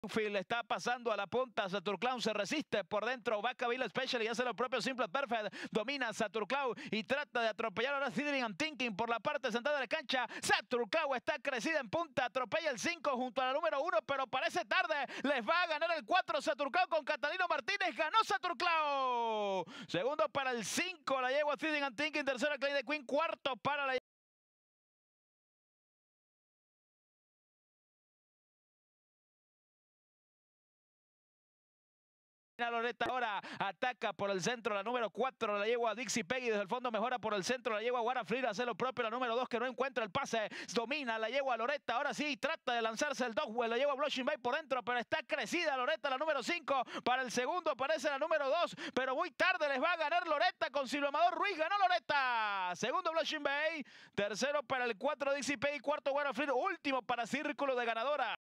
Field está pasando a la punta, Saturclown se resiste por dentro, Vacaville Special y hace lo propio Simple Perfect, domina Saturclown y trata de atropellar ahora Sidling and Thinking por la parte central de la cancha. Saturclown está crecida en punta, atropella el 5 junto a la número 1, pero parece tarde, les va a ganar el 4 Saturclown con Catalino Martínez, ganó Saturclown. Segundo para el 5, la yegua Sidling and Thinking, tercera Clay de Queen, cuarto para la Loretta ahora ataca por el centro la número 4, la yegua Dixie Peggy desde el fondo mejora por el centro, la yegua Guara Frida hace lo propio, la número 2 que no encuentra el pase, domina la yegua Loretta, ahora sí trata de lanzarse el Dogwell, la yegua Blushing Bay por dentro, pero está crecida Loretta, la número 5, para el segundo aparece la número 2, pero muy tarde les va a ganar Loretta con Silvio Amador Ruiz, ganó Loretta, segundo Blushing Bay, tercero para el 4 Dixie Peggy, cuarto Guara Frida, último para Círculo de Ganadora.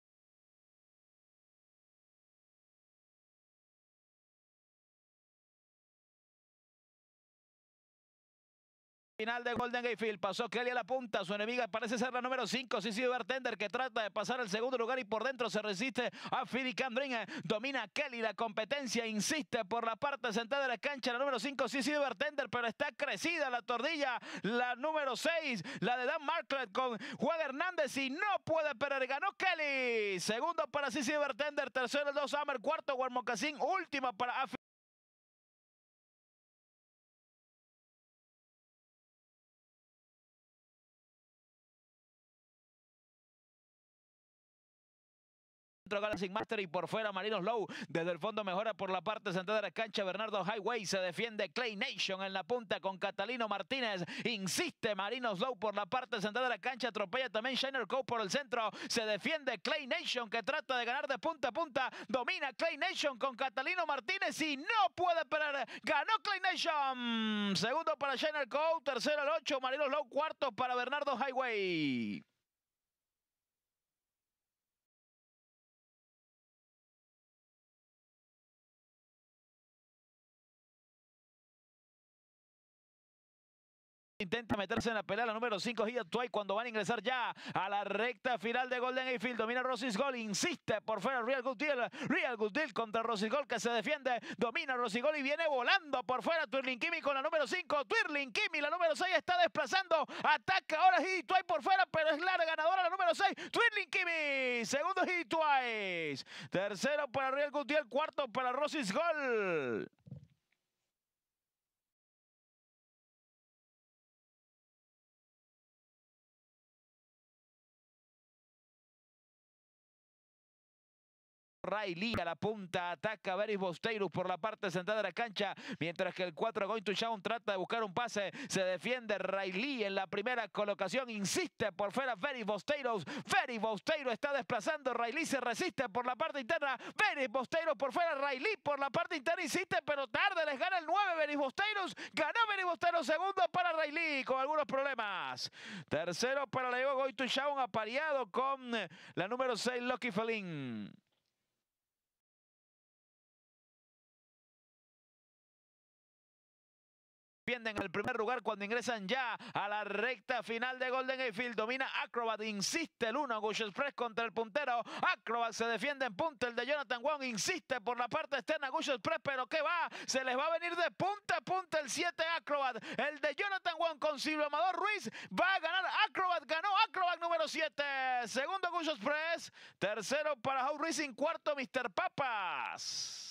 Final de Golden Gate Field, pasó Kelly a la punta, su enemiga parece ser la número 5, Sisi Bartender, que trata de pasar al segundo lugar y por dentro se resiste a Philly Candring, domina Kelly la competencia, insiste por la parte central de la cancha, la número 5, Sisi Bartender, pero está crecida la tordilla, la número 6, la de Dan Marklet con Juan Hernández y no puede perder, ganó Kelly, segundo para Sisi Bartender, tercero el 2 Hammer, cuarto Guarmocasín, última para Galaxy Master y por fuera Marinos Low, desde el fondo mejora por la parte central de la cancha Bernardo Highway, se defiende Clay Nation en la punta con Catalino Martínez, insiste Marinos Low por la parte central de la cancha, atropella también Shiner Cove por el centro, se defiende Clay Nation que trata de ganar de punta a punta, domina Clay Nation con Catalino Martínez y no puede perder, ganó Clay Nation, segundo para Shiner Cove, tercero el 8 Marinos Low, cuarto para Bernardo Highway. Intenta meterse en la pelea la número 5 Gia Tway cuando van a ingresar ya a la recta final de Golden Gate Field. Domina Rosis Gold, insiste por fuera Real Good Deal. Real Good Deal contra Rosis Gold que se defiende. Domina Rosis Gold y viene volando por fuera Twirling Kimi con la número 5. Twirling Kimi, la número 6 está desplazando. Ataca ahora Gia Tway por fuera, pero es la ganadora la número 6. Twirling Kimi, segundo Gia Tway. Tercero para Real Good Deal, cuarto para Rosis Gold. Riley a la punta, ataca Veris Bosteirus por la parte central de la cancha, mientras que el 4 Going to Shaun trata de buscar un pase, se defiende Riley en la primera colocación, insiste por fuera Veris Bosteirus está desplazando, Riley se resiste por la parte interna, Veris Bosteirus por fuera, Riley por la parte interna, insiste pero tarde, les gana el 9 Veris Bosteirus, ganó Veris Bosteirus, segundo para Riley con algunos problemas, tercero para la Going to Shaun apareado con la número 6 Lucky Felin. En el primer lugar cuando ingresan ya a la recta final de Golden Gate Field. Domina Acrobat, insiste el 1, Gush Express contra el puntero. Acrobat se defiende en punta, el de Jonathan Wong insiste por la parte externa Gush Express, pero ¿qué va? Se les va a venir de punta a punta el 7 Acrobat. El de Jonathan Wong con Silvio Amador Ruiz va a ganar Acrobat, ganó Acrobat número 7. Segundo Gush Express, tercero para How Racing, cuarto Mr. Papas.